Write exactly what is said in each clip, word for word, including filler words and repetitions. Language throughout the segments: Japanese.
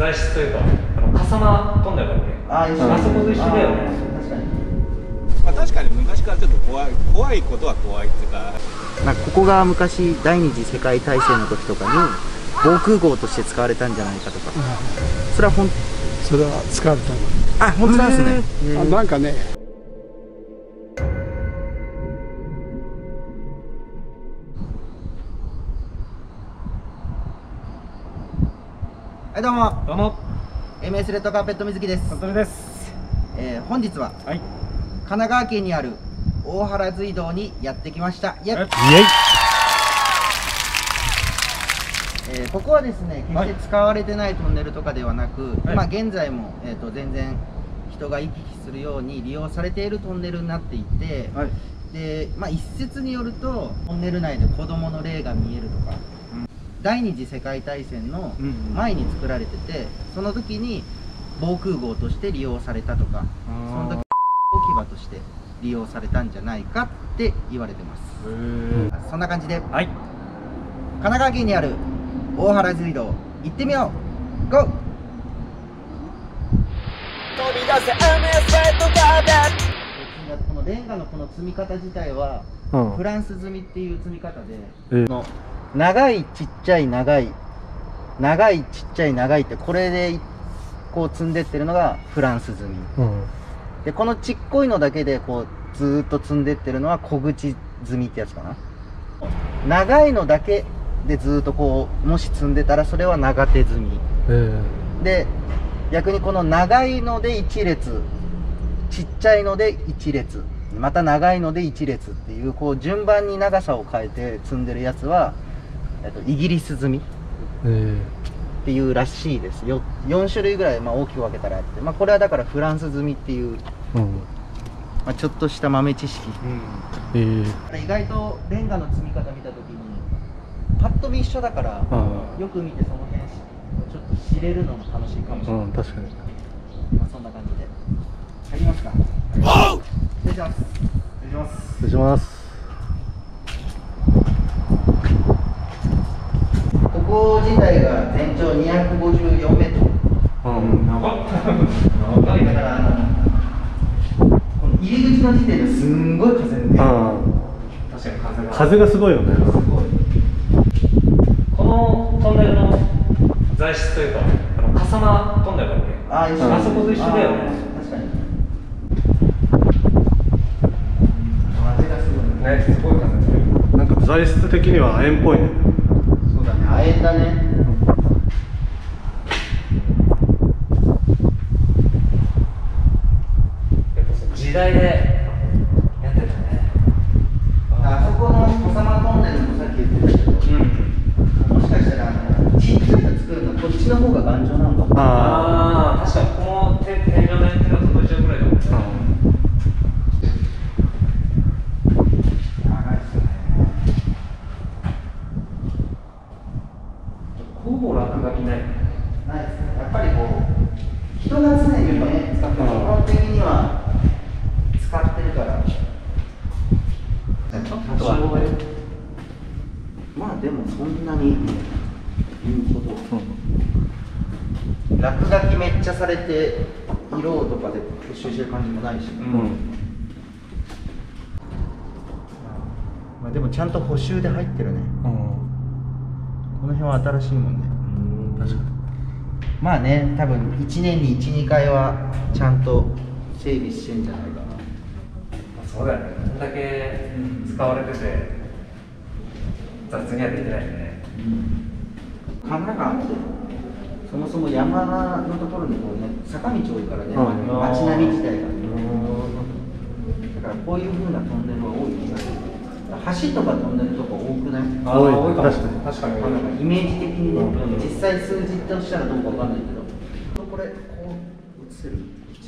材質というか、あの笠間トンネルだっけ、あそこと一緒だよね。確かに、 まあ、確かに昔からちょっと怖い怖いことは怖いっていうか、 なんかここが昔第二次世界大戦の時とかに防空壕として使われたんじゃないかとか、それはほんそれは使われたの。 あ、本当なんですね。 あ、なんかね、 はい、どうもどうもエムエス レッドカーペット水木です。 本当です。 えー、本日は、 はい、 神奈川県にある大原隧道にやってきました。イエイ、えー、ここはですね、決して使われてないトンネルとかではなく、はい、今現在も、えー、と全然人が行き来するように利用されているトンネルになっていて、はい、で、まあ、一説によるとトンネル内で子供の霊が見えるとか、うん、第二次世界大戦の前に作られてて、その時に防空壕として利用されたとか、その時置き場として利用されたんじゃないかって言われてます。そんな感じで、はい、神奈川県にある大原隧道行ってみよう。ゴー。飛び出せ エムエス レッドカーペット。このレンガのこの積み方自体は、うん、フランス積みっていう積み方で、えー、の長いちっちゃい長い長いちっちゃい長いってこれでこう積んでってるのがフランス積み、うん、でこのちっこいのだけでこうずーっと積んでってるのは小口積みってやつかな。長いのだけでずーっとこうもし積んでたらそれは長手積み、えー、で逆にこの長いのでいち列、ちっちゃいのでいち列、また長いのでいち列っていうこう順番に長さを変えて積んでるやつは、えっと、イギリス積みっていうらしいですよ。よん種類ぐらい、まあ、大きく分けたらあって、まあ、これはだからフランス積みっていう、うん、まあ、ちょっとした豆知識、うん、えー、意外とレンガの積み方見た時にパッと見一緒だから、うん、よく見てその辺ちょっと知れるのも楽しいかもしれない。うん、確かに。まあそんな感じで入りますか。失礼します。失礼します。失礼します。ここ自体が全長にひゃくごじゅうよんメートル。うん、長っ。長い。だからあのこの入り口の時点ですんごい風抜ける。確かに風が。風がすごいよね。すごい。 このトンネルの材質というか、あの笠間トンネルだっけ、あ, 一緒あそこと一緒だよね。 確かに風がすごいね。すごい風がする。 なんか材質的には亜鉛っぽいね。 そうだね、亜鉛だね。 やっぱその時代でやってたね。 あそこの笠間トンネルもさっき言ってたけど、うん、もしかしたらあのちっちゃいの作るのこっちの方が頑丈なのかも。 ああ、確かにこの天井の手が届いちゃうぐらいだもんね。長いですよね。ほぼ落書きない。 ないですね。やっぱりこう人が常にね使ってる、基本的には使ってるから。あとはまあでもそんなに言うほど、うん、落書きめっちゃされて色とかで補修してる感じもないし、うん、まあでもちゃんと補修で入ってるね、うん、この辺は新しいもんね。うん、確かに。まあね、多分いちねんにいち、にかいはちゃんと整備してんじゃないかな。 そうだよね、こんだけ使われてて雑にはできないよね。 神奈川ってそもそも山のところにこう、ね、坂道多いからね、うん、街並み自体が、ね、だからこういう風なトンネルは多い気がする。橋とかトンネルとか多くない？ あ多いかも。確かに確かに。 なんかイメージ的にね、うん、実際数字としたらどうかわかんないけど、これこう映せる？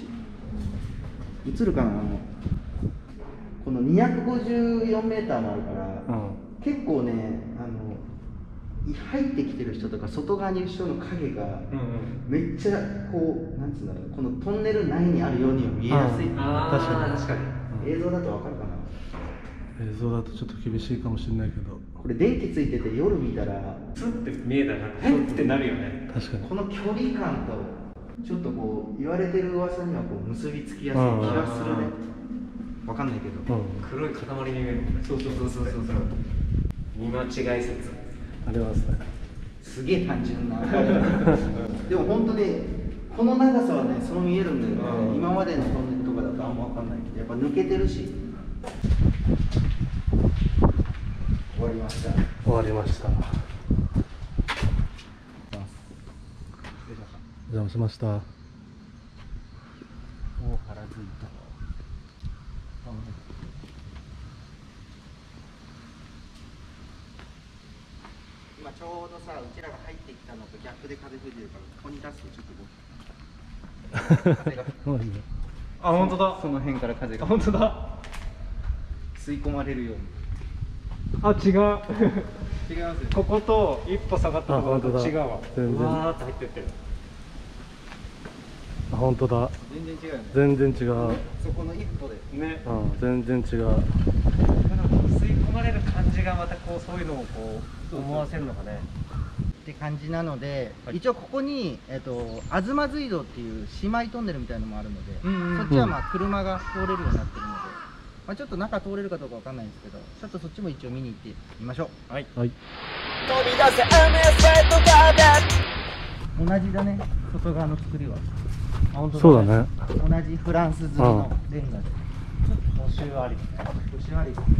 映るかな。あのこのにひゃくごじゅうよんメーターもあるから、うん、結構ね、あの入ってきてる人とか外側にいる人の影がめっちゃこう、なんつうんだろう、このトンネル内にあるようには見えやすい。 ああ、確かに確かに。 映像だとわかるかな。 映像だとちょっと厳しいかもしれないけど、 これ電気ついてて夜見たらツンって見えたらえってなるよね。 確かにこの距離感とちょっとこう言われてる噂にはこう結びつきやすい気がするね。わかんないけど、 うん、 黒い塊に見えるもんね。そうそうそうそうそう。見間違い説ありますね。 すげえ単純なでも本当にこの長さはね、そう見えるんだよね。今までのトンネルとかだとあんま分かんないけど、やっぱ抜けてるし。終わりました。 終わりました。お邪魔しました。 大原ずいと。今ちょうどさ、うちらが入ってきたのと逆で風吹いてるから、ここに出すとちょっとこう風があ、本当だ。 その辺から風が本当だ。 吸い込まれるように。 あ、違う。 違いますよね。 ここと一歩下がったところと違うわ。 全然わーって入ってってる。 あ、本当だ。 全然違うよね。 全然違う。 そこの一歩で。 ね。 うん、全然違う。 吸い込まれる感じがまたこうそういうのをこう思わせるのがね。 って感じなので、一応ここに、えっと、東隧道っていう姉妹トンネルみたいなのもあるので、 うんうんうん、 そっちはまあ車が通れるようになってるので、まあ、ちょっと中通れるかどうかわかんないんですけど、ちょっとそっちも一応見に行ってみましょう。 はい。 はい。 飛び出せ エムエス レッドカーペット。 同じだね、外側の作りは。 あ、本当だね。 そうだね。 同じフランス積みのレンガで。 補修あり。 補修ありですね。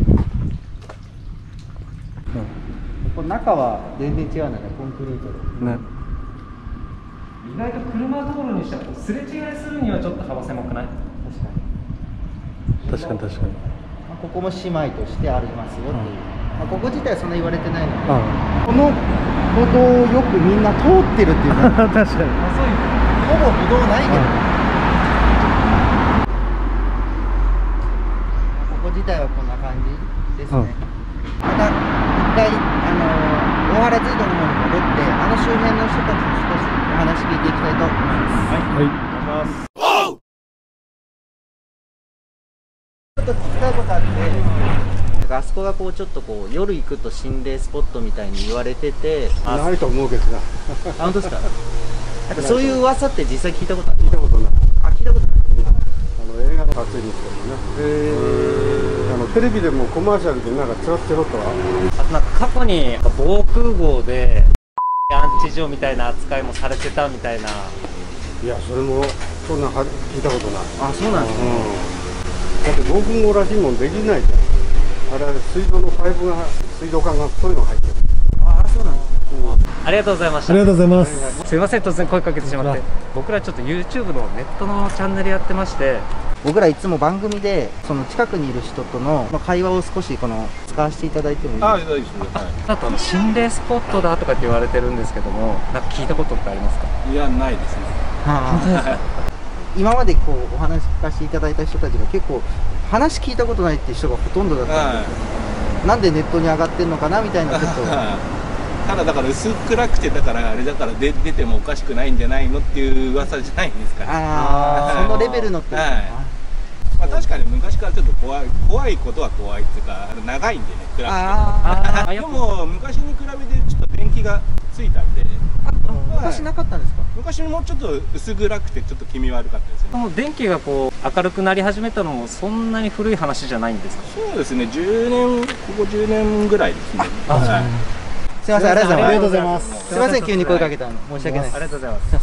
これ中は全然違うんだね、コンクリートで。 ね。 意外と車道路にしてはすれ違いするにはちょっと幅狭くない？ 確かに。 確かに確かに。 まあ、ここも姉妹としてありますよっていう。 うん、 まあ、ここ自体はそんな言われてないので、 あこの歩道をよくみんな通ってるっていうね。 確かに。 ほぼ歩道ないけど、ここ自体はこんな感じですね。また一回、あのー、大原隧道の方に戻って、あの周辺の人たちに少しお話聞いていきたいと思います。 はい。 ちょっと聞きたいことあって、なんかあそこがこうちょっとこう夜行くと心霊スポットみたいに言われてて、あ、 ないと思うけどな。 あ、本当ですか。なんかそういう噂って実際聞いたことある？ 聞いたことない。 あ、聞いたことない。 あの映画の撮影にしてもね。あのテレビでもコマーシャルでなんかちょろちょろっとは。 あとなんか過去に防空壕でアンチジョみたいな扱いもされてたみたいな。 いや、それもそんなは聞いたことない。 あ、そうなんですね。 だって防空壕らしいもんできないじゃん。あれ水道のパイプが水道管がそういうの入ってる。 ああ、そうなんですね。 ありがとうございました。 ありがとうございます。 すいません、突然声かけてしまって。僕らちょっと YouTube のネットのチャンネルやってまして、 僕らいつも番組でその近くにいる人との会話を少しこの使わせていただいてもいいですか？ ああ、大丈夫ですね。はあとあの心霊スポットだとかって言われてるんですけども、なんか聞いたことってありますか？ い。いや、ないですね。 はあ、今までこうお話聞かせていただいた人たちが結構話聞いたことないっていう人がほとんどだったんで、なんでネットに上がってるのかなみたいなちょっとただだから薄暗くて、だからあれだから出出てもおかしくないんじゃないのっていう噂じゃないんですかね。 ああ、そのレベルのっていうか、 はい。まあ、確かに昔からちょっと怖い怖いことは怖いっていうか、長いんでね、暗くて。 ああでも昔に比べてちょっと電気がついたんで、 昔なかったんですか？ 昔もうちょっと薄暗くてちょっと気味悪かったですね。 この電気がこう明るくなり始めたのもそんなに古い話じゃないんですか？ そうですね、じゅうねん、ここじゅうねんぐらいですね。はい。 すいません、ありがとうございます。 ありがとうございます。 すいません、急に声かけたの申し訳ないです。 ありがとうございます。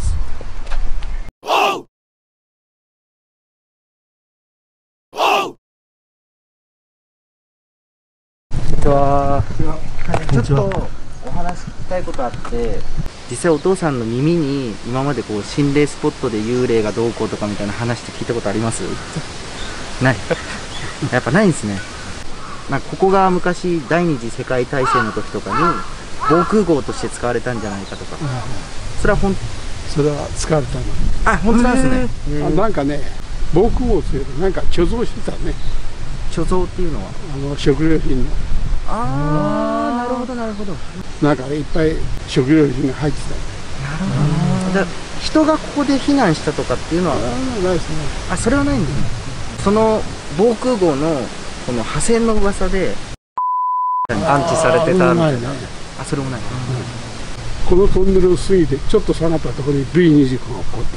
こんにちは。 ちょっとお話聞きたいことあって、実際お父さんの耳に今までこう心霊スポットで幽霊がどうこうとかみたいな話って聞いたことあります？ない。やっぱないんですね。なんかここが昔第二次世界大戦の時とかに防空壕として使われたんじゃないかとか。それは本それは使われたの。 あ、本当なんですね。 あ、なんかね、防空壕っていうのなんか貯蔵してたね。 貯蔵っていうのは。 あの食料品の。 ああ、なるほどなるほど。 なんかいっぱい食料品が入ってた。 なるほど。人がここで避難したとかっていうのは。 ああ、ないですね。 あ、それはないんですね。その防空壕のこの破線の噂で安置されてたみたいな。 あ、それもない。 このトンネルを過ぎてちょっと下がったところに ブイにじゅうご が起こった。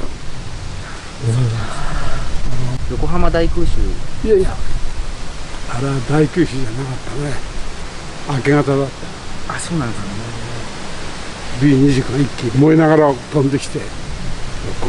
横浜大空襲。 いやいや、あれは大空襲じゃなかったね。明け方だった。 あ、そうなんですね。 ブイにじゅうご が一気に燃えながら飛んできて起こった。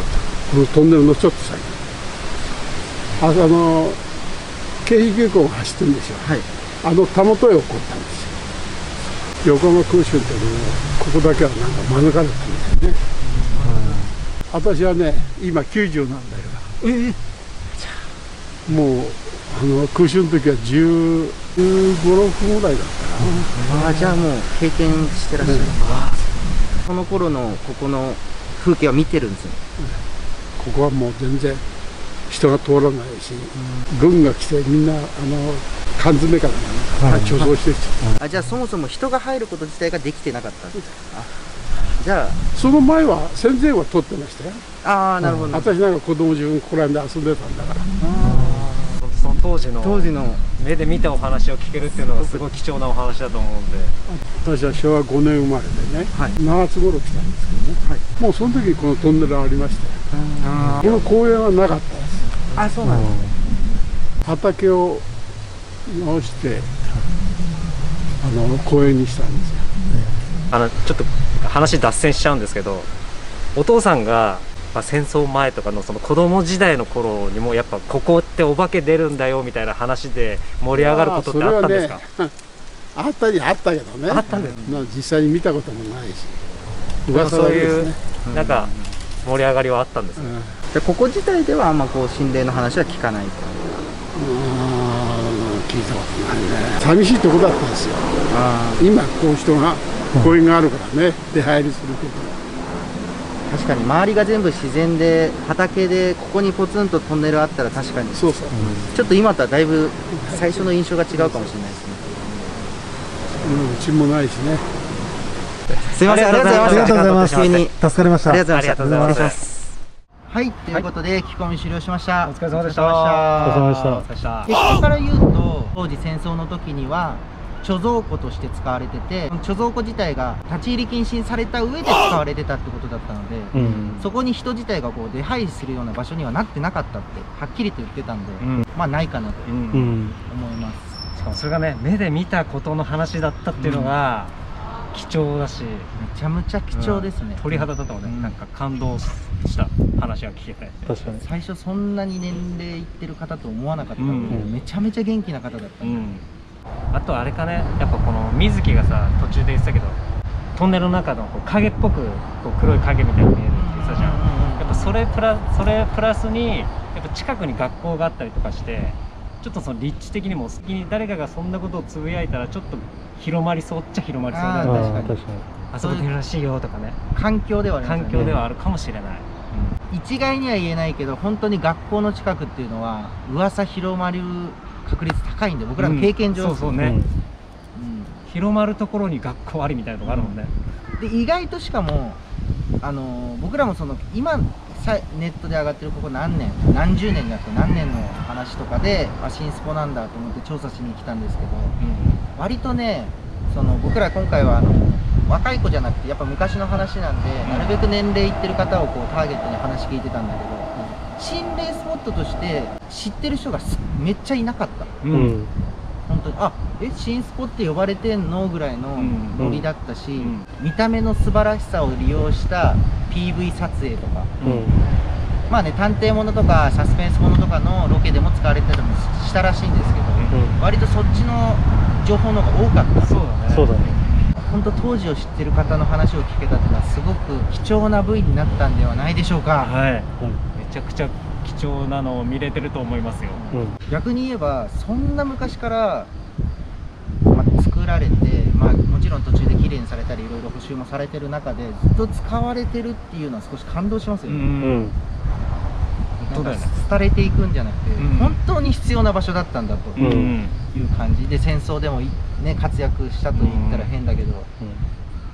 このトンネルのちょっと先。あ、あの京浜急行が走ってるんですよ。はい。あのたもとへ起こったんですよ。横浜空襲っていうのはここだけはなんか免れたんですよね。私はね今きゅうじゅうなんだけど、ええ、もうあの空襲の時はじゅうご、ろくぐらいだったな。 ああ、じゃあもう経験してらっしゃる。その頃のここの風景は見てるんですね。 ここはもう全然人が通らないし、軍が来てみんなあの缶詰からなんか貯蔵してる。 あ、じゃあそもそも人が入ること自体ができてなかったんですか。じゃあその前は戦前は通ってましたよ。 ああ、なるほど。 私なんか子供自分ここら辺で遊んでたんだから。 その当時の当時の目で見たお話を聞けるっていうのがすごい貴重なお話だと思うんで。 私はしょうわごねん生まれでね、はい、しちがつ頃来たんですけどね、はい、もうその時にこのトンネルありましたよ。この公園はなかったです。 あ、そうなんですね。 畑を直してあの公園にしたんですよ。 あのちょっと話脱線しちゃうんですけど、お父さんが、まあ、戦争前とかのその子供時代の頃にもやっぱここってお化け出るんだよみたいな話で盛り上がることってあったんですか？ ね、あったにあったけどね。 あったんです。 実際に見たこともないし、 噂だけですね。そういうなんか盛り上がりはあったんですね。うん、 でここ自体ではあんまこう心霊の話は聞かないですか？ うーん、聞いたことないね。寂しいとこだったんですよ。今こう人が公園があるからね、出入りするけど。 確かに周りが全部自然で畑でここにポツンとトンネルあったら確かにそうそう、うん、 ちょっと今とはだいぶ最初の印象が違うかもしれないですね。 うん、うちもないしね。 すいません、ありがとうございました。ありがとうございます。急に助かりました。 ありがとうございました。はい、ということで聞き込み終了しました。 お疲れ様でした。 お疲れ様でした。 お疲れ様でした。結果から言うと当時戦争の時には貯蔵庫として使われてて、貯蔵庫自体が立ち入り禁止にされた上で使われてたってことだったので、うん、そこに人自体がこう出入りするような場所にはなってなかったってはっきりと言ってたんで、うん、まあないかなと思います。 うん、しかもそれがね目で見たことの話だったっていうのが貴重だし、めちゃめちゃ貴重ですね。 鳥肌だったもんね、うん、なんか感動した話が聞けて。 確かに最初そんなに年齢いってる方と思わなかったので、うん、めちゃめちゃ元気な方だったんで、うん、 あとあれかね、やっぱこの水木がさ途中で言ってたけどトンネルの中のこう影っぽくこう黒い影みたいに見えるって言ってたじゃん。やっぱそれプラそれプラスにやっぱ近くに学校があったりとかして、ちょっとその立地的にも好きに誰かがそんなことをつぶやいたらちょっと広まりそうっちゃ広まりそうだよね。確かにあそこ出るらしいよとかね、 環境ではありますよね。 環境ではあるかもしれない。 うん、一概には言えないけど本当に学校の近くっていうのは噂広まる確率高いんで、僕らの経験上、 うん、そうそうね、うん、広まるところに学校ありみたいなとこあるもんね。 で意外としかもあのー、僕らもその今さネットで上がってるここ何年何十年じゃなくて何年の話とかであ新スポなんだと思って調査しに来たんですけど、うん、割とねその僕ら今回はあの若い子じゃなくてやっぱ昔の話なんで、うん、なるべく年齢いってる方をこうターゲットに話聞いてたんだけど、うん、心霊スポットとして知ってる人がめっちゃいなかった。うん、本当にあえ新スポって呼ばれてんのぐらいのノリだったし、うんうん、見た目の素晴らしさを利用した ピーブイ 撮影とか、うん、まあね探偵ものとかサスペンスものとかのロケでも使われてたりもしたらしいんですけど、うん、割とそっちの情報の方が多かった。 そうだね。 そうだね。 本当当時を知ってる方の話を聞けたっていうのはすごく貴重な ブイになったんではないでしょうか。 はい、めちゃくちゃ貴重なのを見れてると思いますよ。 うん、逆に言えばそんな昔から、まあ、作られて、まあ、もちろん途中できれいにされたりいろいろ補修もされてる中でずっと使われてるっていうのは少し感動しますよね。うん、なんか廃れていくんじゃなくて、うん、本当に必要な場所だったんだという感じで、戦争でも、ね、活躍したと言ったら変だけど、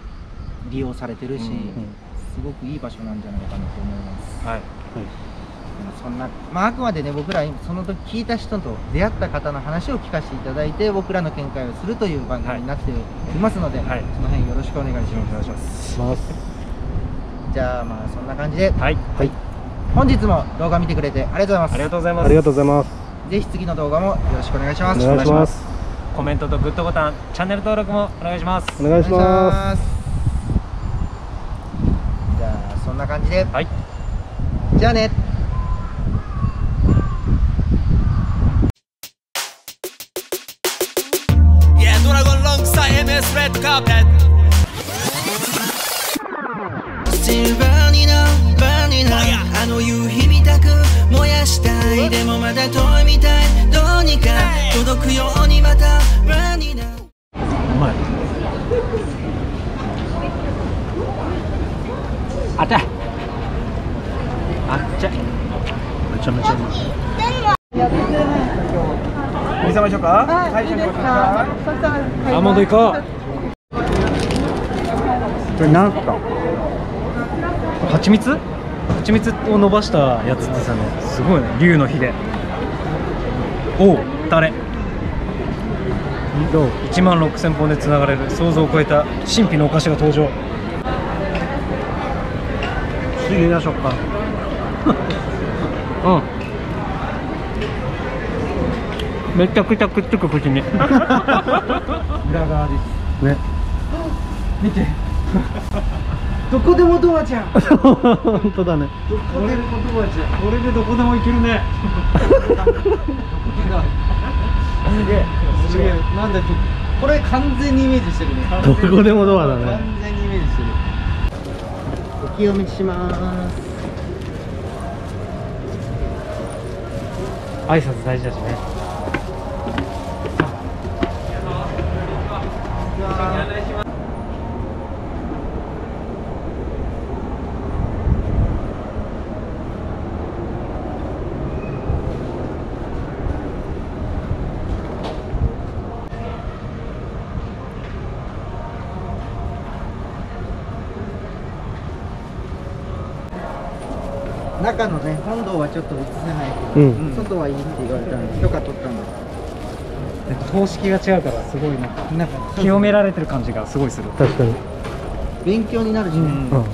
利用されてるし、すごくいい場所なんじゃないかなと思います。 はい、 そんな、まあ、あくまでね僕らその時聞いた人と出会った方の話を聞かせていただいて僕らの見解をするという番組になっておりますので、はい、その辺よろしくお願いします。お願いします。じゃあまあそんな感じで、はい、はい、本日も動画見てくれてありがとうございます。 ありがとうございます。 ありがとうございます。 ぜひ次の動画もよろしくお願いします。 お願いします。 コメントとグッドボタン、チャンネル登録もお願いします。 お願いします。 じゃあそんな感じで、はい、じゃあね。 ドラゴンロングサイ エムエス レッドカーペット Still burning up, burning up あの夕日みたく燃やしたいでもまだ遠いみたいどうにか届くようにまた burning up うまい。あちゃあっちゃめちゃめちゃうまい。見せましょうか。はい、いいですか。アーモンドいこう。これなんすか。蜂蜜？蜂蜜を伸ばしたやつですよね。すごいね。竜の火で。おお、タレ。いちまんろくせんぽんでつながれる想像を超えた神秘のお菓子が登場。不思議な食感。うん。めちゃくちゃくっつく口に。裏側ですね。見て。どこでもドアじゃん。本当だね。どこでもドアじゃん。これでどこでも行けるね。すげえ。すげえ。なんだっけ。これ完全にイメージしてるね。 どこでもドアだね。 完全にイメージしてる。お清めします。 挨拶大事だしね。 中のね本堂はちょっと映せないけど、うん、外はいいって言われたんで許可取ったんです。 方式が違うからすごいな。なんか清められてる感じがすごいする。確かに。 勉強になるしね。うん。あ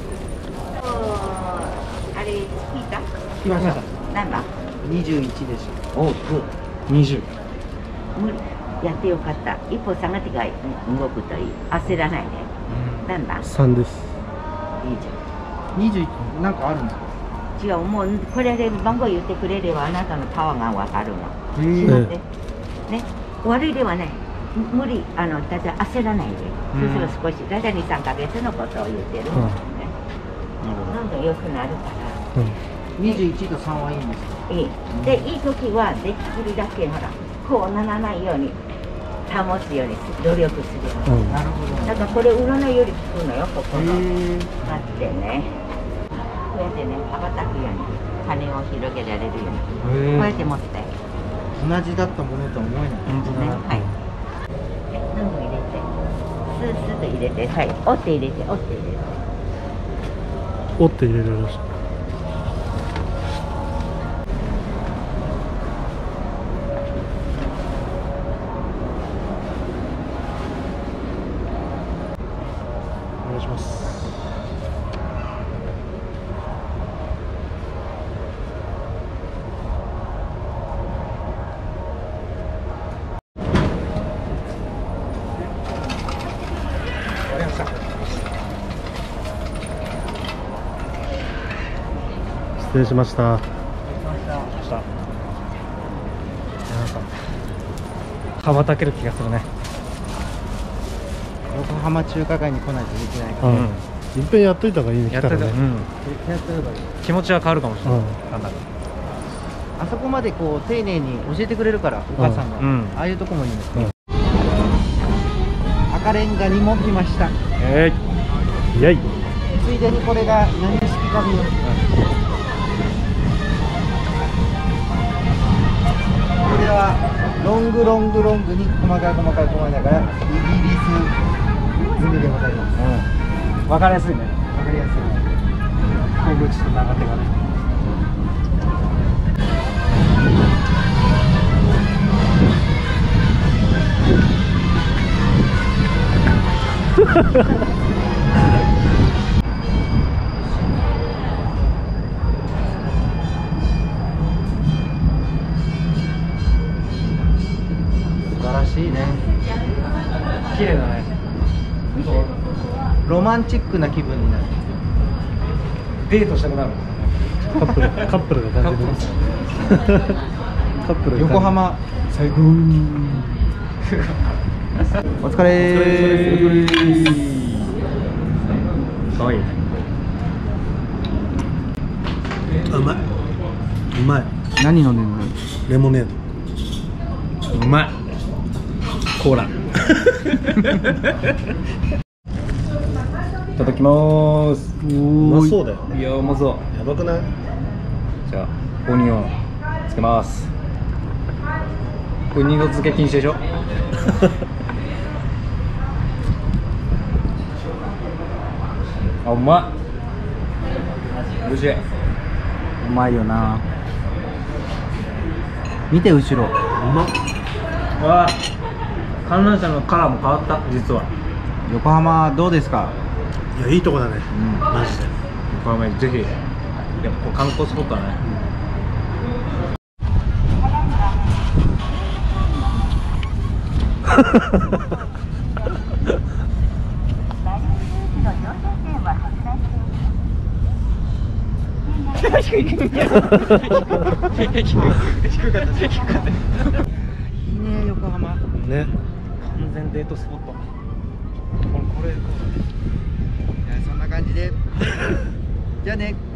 れ聞いた？聞きました。何番？二十一でしょ。おう、 二十。 無理。やってよかった。一歩下がってから動くといい。焦らないで。何番？ 三です。 いいじゃん。二十一なんかあるんですか？ 違う、もうこれで番号言ってくれればあなたのパワーがわかるの。 しまって。 ね、悪いではない。無理、あの、ただ焦らないで。そうすると少し、だいたいに、さんかげつのことを言ってるのね。どんどん良くなるから。 にじゅういちとさんはいいんですか？ いい。で、いい時はできるだけほら、こうならないように保つように努力する。 なるほど。 だからこれ占いより効くのよ、ここの。待ってね。こうやってね、羽ばたくように羽を広げられるようにこうやって持って同じだったものとは思えない。 本当だね。はい。どんどん入れて、スースーと入れて、はい。折って入れて、折って入れて。 折って入れるらしい。お願いします。失礼しました。なんか羽ばたける気がするね。 横浜中華街に来ないとできないから、 うん、いっぺんやっといた方がいいね。来たらね、 うん、気持ちは変わるかもしれない、うん、なんだろう。 あそこまでこう丁寧に教えてくれるから、お母さんが、うん、ああいうとこもいいんですね、うん、赤レンガにも来ました。 えい、イエイ。 ついでにこれが何式か見よう。これはロングロングロングに細かい細かい細かいだからイギリス済みでございます。 うん、分かりやすいね。 分かりやすい。 小口と長手がね。 素晴らしいね。 綺麗だね。 ロマンチックな気分になる。 デートしたくなる。 カップルカップルが感じる。カップル。 横浜最高。 お疲れー。 かわいい。 うまい。うまい。 何飲んでんの？ レモネード。 うまい。コーラ。いただきまーす。 うまそうだよ。 いや、うまそう。 やばくない？ じゃあオニオンつけます。これ二度漬け禁止でしょ。あ、うまい。おいしい。 うまいよな。見て後ろ。 うまっ。 わあ、観覧車のカラーも変わった。実は横浜どうですか？ いや、いいとこだね。マジで。 横浜ぜひ。やっぱこう観光スポットだね。 いいね、横浜。 ね。 完全デートスポット。これこれじゃあそんな感じで。じゃあね。